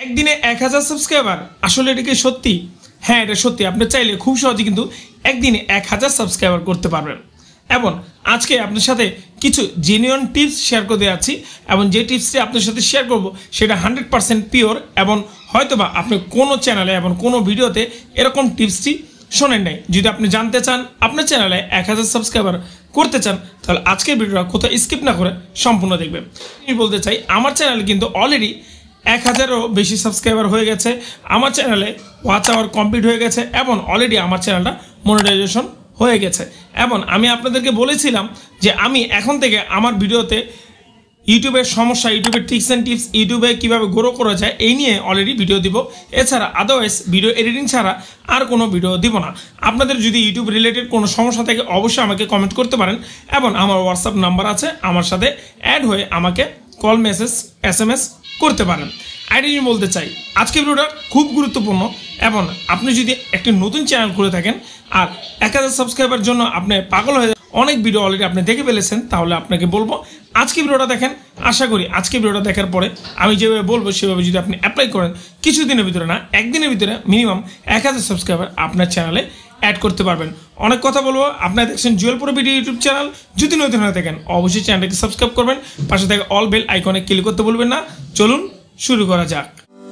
একদিনে 1000 সাবস্ক্রাইবার আসলে এটা কি সত্যি? হ্যাঁ, এটা সত্যি। আপনি চাইলে খুব সহজে কিন্তু একদিনে 1000 সাবস্ক্রাইবার করতে পারবেন। এবং আজকে আপনার সাথে কিছু জেনুইন টিপস শেয়ার করে যাচ্ছি এবং যে টিপসটি আপনার সাথে শেয়ার করব সেটা 100% পিওর এবং হয়তোবা আপনি কোনো চ্যানেলে এবং কোনো ভিডিওতে এরকম টিপসটি শোনেন নাই। যদি আপনি জানতে চান আপনার চ্যানেলে 1000 সাবস্ক্রাইবার করতে চান তাহলে আজকের ভিডিওটা কোথাও স্কিপ না করে সম্পূর্ণ দেখবেন। আমি বলতে চাই আমার চ্যানেলে কিন্তু অলরেডি 1000-এরও বেশি সাবস্ক্রাইবার হয়ে গেছে। আমার চ্যানেলে ওয়াচ আওয়ার কমপ্লিট হয়ে গেছে এবং অলরেডি আমার চ্যানেলটা মনিটাইজেশন হয়ে গেছে। এবং আমি আপনাদেরকে বলেছিলাম যে আমি এখন থেকে আমার ভিডিওতে ইউটিউবের সমস্যা, ইউটিউবের ট্রিক্স অ্যান্ড টিপস, ইউটিউবে কীভাবে গ্রো করা যায় এই নিয়ে অলরেডি ভিডিও দিব। এছাড়া আদারওয়াইজ ভিডিও এডিটিং ছাড়া আর কোনো ভিডিও দিব না। আপনাদের যদি ইউটিউব রিলেটেড কোনো সমস্যা থাকে অবশ্যই আমাকে কমেন্ট করতে পারেন এবং আমার হোয়াটসঅ্যাপ নাম্বার আছে, আমার সাথে অ্যাড হয়ে আমাকে কল, মেসেজ, SMS করতে পারেন। আইডি বলতে চাই আজকের ভিডিওটা খুব গুরুত্বপূর্ণ এবং আপনি যদি একটি নতুন চ্যানেল করে থাকেন আর 1000 সাবস্ক্রাইবার জন্য আপনি পাগল হয়ে অনেক ভিডিও অলরেডি আপনি দেখে ফেলেছেন তাহলে আপনাকে বলবো আজকে ভিডিওটা দেখেন। আশা করি আজকে ভিডিওটা দেখার পরে আমি যেভাবে বলবো সেভাবে যদি আপনি অ্যাপ্লাই করেন কিছুদিনের ভিতরে না একদিনের ভিতরে মিনিমাম 1000 সাবস্ক্রাইবার আপনার চ্যানেলে অ্যাড করতে পারবেন। অনেক কথা বলবো। আপনারা দেখছেন Jewel pro video YouTube channel. যদি নতুন হয়ে থাকেন অবশ্যই চ্যানেলটাকে সাবস্ক্রাইব করবেন, পাশে থেকে অল বেল আইকনে ক্লিক করতে ভুলবেন না। চলুন শুরু করা যাক।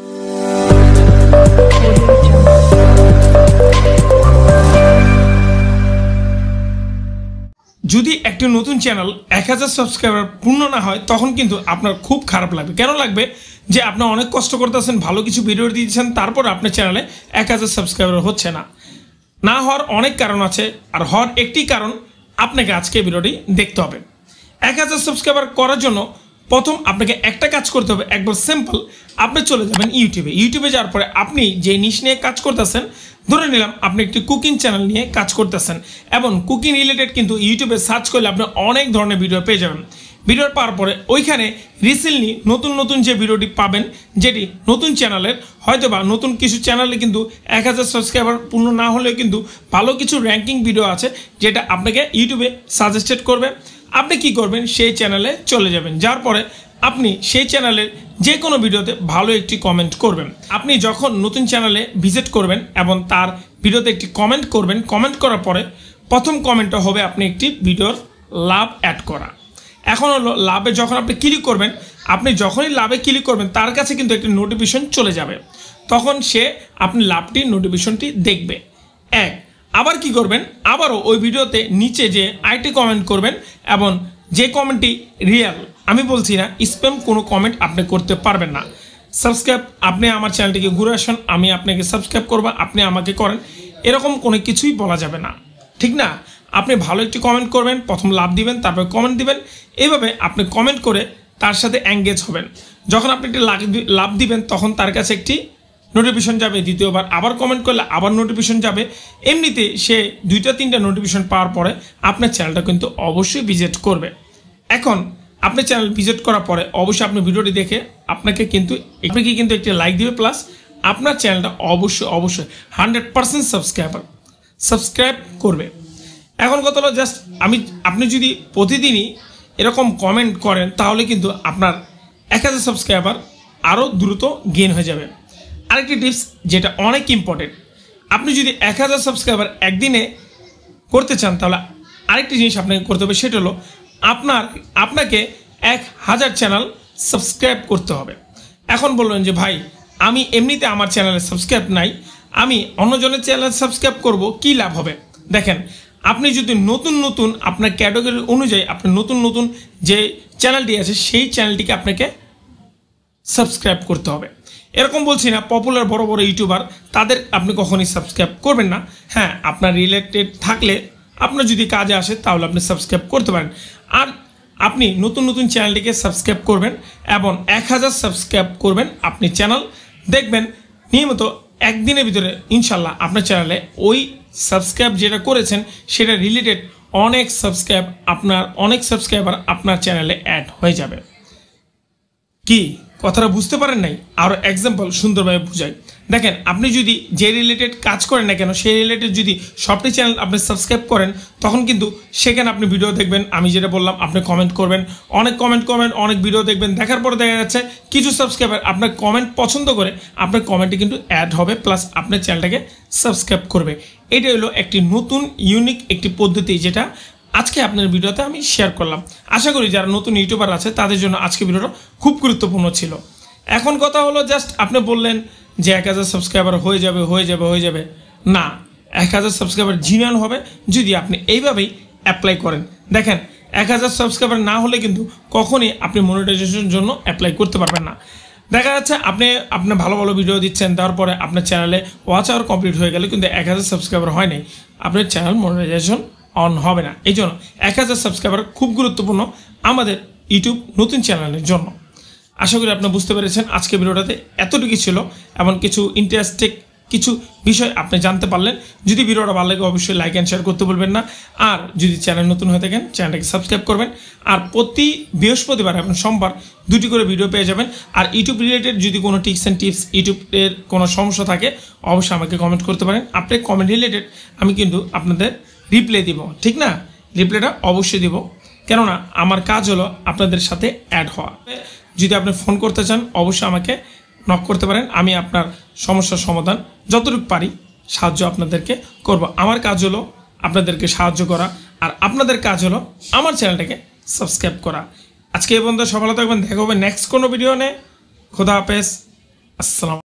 যদি একটি নতুন চ্যানেল 1000 সাবস্ক্রাইবার পূর্ণ না হয় তখন কিন্তু আপনার খুব খারাপ লাগবে। কেন লাগবে? যে আপনি অনেক কষ্ট করতেছেন, ভালো কিছু ভিডিও দিয়েছেন, তারপর আপনার চ্যানেলে 1000 সাবস্ক্রাইবার হচ্ছে না হওয়ার অনেক কারণ আছে। আর হওয়ার একটি কারণ আপনাকে আজকে ভিডিওটি দেখতে হবে। 1000 সাবস্ক্রাইবার করার জন্য প্রথম আপনাকে একটা কাজ করতে হবে, একবার সিম্পল। আপনি চলে যাবেন ইউটিউবে যাওয়ার পরে আপনি যে নিশ নিয়ে কাজ করতেছেন, ধরে নিলাম আপনি একটি কুকিং চ্যানেল নিয়ে কাজ করতেছেন এবং কুকিং রিলেটেড কিন্তু ইউটিউবে সার্চ করলে আপনি অনেক ধরনের ভিডিও পেয়ে যাবেন। ভিডিও পাওয়ার পরে ওইখানে রিসেন্টলি নতুন যে ভিডিওটি পাবেন যেটি নতুন চ্যানেলের, হয়তোবা নতুন কিছু চ্যানেলে কিন্তু 1000 সাবস্ক্রাইবার পূর্ণ না হলেও কিন্তু ভালো কিছু র্যাঙ্কিং ভিডিও আছে যেটা আপনাকে ইউটিউবে সাজেস্টেড করবে। আপনি কি করবেন? সেই চ্যানেলে চলে যাবেন, যার পরে আপনি সেই চ্যানেলের যে কোনো ভিডিওতে ভালো একটি কমেন্ট করবেন। আপনি যখন নতুন চ্যানেলে ভিজিট করবেন এবং তার ভিডিওতে একটি কমেন্ট করবেন, কমেন্ট করার পরে প্রথম কমেন্টটা হবে আপনি একটি ভিডিওর লাভ অ্যাড করা। এখন হলো লাভে যখন আপনি ক্লিক করবেন, আপনি যখনই লাভে ক্লিক করবেন তার কাছে কিন্তু একটি নোটিফিকেশন চলে যাবে, তখন সে আপনি লাভটি নোটিফিকেশনটি দেখবে। আবার কি করবেন? আবারও ওই ভিডিওতে নিচে যে আইটি কমেন্ট করবেন এবং যে কমেন্টটি রিয়েল, আমি বলছি না স্প্যাম কোনো কমেন্ট আপনি করতে পারবেন না। সাবস্ক্রাইব, আপনি আমার চ্যানেলটিকে ঘুরে আসুন, আমি আপনাকে সাবস্ক্রাইব করবো, আপনি আমাকে করেন, এরকম কোনো কিছুই বলা যাবে না, ঠিক না? আপনি ভালো একটি কমেন্ট করবেন, প্রথম লাভ দিবেন, তারপর কমেন্ট দিবেন। এইভাবে আপনি কমেন্ট করে তার সাথে এঙ্গেজ হবেন। যখন আপনি একটি লাভ দিবেন তখন তার কাছে একটি নোটিফিকেশন যাবে, দ্বিতীয়বার আবার কমেন্ট করলে আবার নোটিফিকেশন যাবে। এমনিতে সে 2-3টা নোটিফিকেশন পাওয়ার পরে আপনার চ্যানেলটা কিন্তু অবশ্যই ভিজিট করবে। এখন আপনার চ্যানেল ভিজিট করার পরে অবশ্যই আপনি ভিডিওটি দেখে আপনাকে কিন্তু একটি লাইক দিবে, প্লাস আপনার চ্যানেলটা অবশ্যই 100% সাবস্ক্রাইব করবে। এখন কথা হলো জাস্ট আপনি যদি প্রতিদিনই এরকম কমেন্ট করেন তাহলে কিন্তু আপনার 1000 সাবস্ক্রাইবার আরও দ্রুত গেইন হয়ে যাবে। আরেকটি টিপস যেটা অনেক ইম্পর্টেন্ট, আপনি যদি 1000 সাবস্ক্রাইবার একদিনে করতে চান তাহলে আরেকটি জিনিস আপনাকে করতে হবে, সেটা হলো আপনাকে 1000 চ্যানেল সাবস্ক্রাইব করতে হবে। এখন বললেন যে ভাই আমি এমনিতে আমার চ্যানেলে সাবস্ক্রাইব নাই, আমি অন্যজনের চ্যানেল সাবস্ক্রাইব করব, কি লাভ হবে? দেখেন, আপনি যদি নতুন আপনার ক্যাটাগরি অনুযায়ী আপনি নতুন যে চ্যানেলটি আছে সেই চ্যানেলটিকে আপনাকে সাবস্ক্রাইব করতে হবে। এরকম বলছি না পপুলার বড় ইউটিউবার তাদের আপনি কখনই সাবস্ক্রাইব করবেন না। হ্যাঁ, আপনার রিলেটেড থাকলে আপনার যদি কাজে আসে তাহলে আপনি সাবস্ক্রাইব করতে পারেন। আর আপনি নতুন চ্যানেলটিকে সাবস্ক্রাইব করবেন এবং 1000 সাবস্ক্রাইব করবেন। আপনি চ্যানেল দেখবেন নিয়মিত একদিনের ভিতরে ইনশাল্লাহ আপনার চ্যানেলে ওই সাবস্ক্রাইব যেটা করেছেন সেটা রিলেটেড অনেক সাবস্ক্রাইবার আপনার চ্যানেলে অ্যাড হয়ে যাবে। কি কথাটা বুঝতে পারেন নাই, আরও এক্সাম্পল সুন্দরভাবে বুঝাই। দেখেন, আপনি যদি যে রিলেটেড কাজ করেন না কেন, সেই রিলেটেড যদি সবটি চ্যানেল আপনি সাবস্ক্রাইব করেন, তখন কিন্তু সেখানে আপনি ভিডিও দেখবেন। আমি যেটা বললাম, আপনি কমেন্ট করবেন, অনেক কমেন্ট করবেন, অনেক ভিডিও দেখবেন। দেখার পরে দেখা যাচ্ছে কিছু সাবস্ক্রাইবার আপনার কমেন্ট পছন্দ করে আপনার কমেন্টে কিন্তু অ্যাড হবে, প্লাস আপনার চ্যানেলটাকে সাবস্ক্রাইব করবে। এটা হলো একটি নতুন ইউনিক একটি পদ্ধতি, যেটা আজকে আপনার ভিডিওতে আমি শেয়ার করলাম। আশা করি যারা নতুন ইউটিউবার আছে তাদের জন্য আজকে ভিডিওটা খুব গুরুত্বপূর্ণ ছিল। এখন কথা হলো, জাস্ট আপনি বললেন যে 1000 সাবস্ক্রাইবার হয়ে যাবে না, 1000 সাবস্ক্রাইবার জিনিয়ান হবে যদি আপনি এইভাবেই অ্যাপ্লাই করেন। দেখেন, 1000 সাবস্ক্রাইবার না হলে কিন্তু কখনই আপনি মনিটাইজেশনের জন্য অ্যাপ্লাই করতে পারবেন না। দেখা যাচ্ছে আপনি ভালো ভালো ভিডিও দিচ্ছেন, তারপরে আপনার চ্যানেলে ওয়াচ আওয়ার কমপ্লিট হয়ে গেলে কিন্তু 1000 সাবস্ক্রাইবার হয় নাই, আপনার চ্যানেল মনিটাইজেশন অন হবে না। এই জন্য 1000 সাবস্ক্রাইবার খুব গুরুত্বপূর্ণ আমাদের ইউটিউব নতুন চ্যানেলের জন্য। আশা করি আপনি বুঝতে পেরেছেন। আজকে ভিডিওটাতে এতটুকু ছিল, এমন কিছু ইন্টারেস্টিং কিছু বিষয় আপনি জানতে পারলেন। যদি ভিডিওটা ভালো লাগে অবশ্যই লাইক অ্যান্ড শেয়ার করতে বলবেন না। আর যদি চ্যানেল নতুন হয়ে থাকেন, চ্যানেলটাকে সাবস্ক্রাইব করবেন। আর প্রতি বৃহস্পতিবার এবং সোমবার 2টি করে ভিডিও পেয়ে যাবেন। আর ইউটিউব রিলেটেড যদি কোনো টিপস অ্যান্ড টিপস, ইউটিউবের কোনো সমস্যা থাকে, অবশ্যই আমাকে কমেন্ট করতে পারেন। আপনার কমেন্ট রিলেটেড আমি কিন্তু আপনাদের রিপ্লাই দিব, ঠিক না? রিপ্লাইটা অবশ্যই দিব, কেননা আমার কাজ হলো আপনাদের সাথে অ্যাড হওয়া। যদি আপনি ফোন করতে চান, অবশ্যই আমাকে নক করতে পারেন। আমি আপনার সমস্যার সমাধান যতটুকু পারি সাহায্য আপনাদেরকে করব। আমার কাজ হলো আপনাদেরকে সাহায্য করা, আর আপনাদের কাজ হলো আমার চ্যানেলটাকে সাবস্ক্রাইব করা। আজকে এই পর্যন্ত, সফলতা থাকবেন। দেখা হবে নেক্সট কোনো ভিডিও নিয়ে। খোদা হাফেজ, আসসালাম।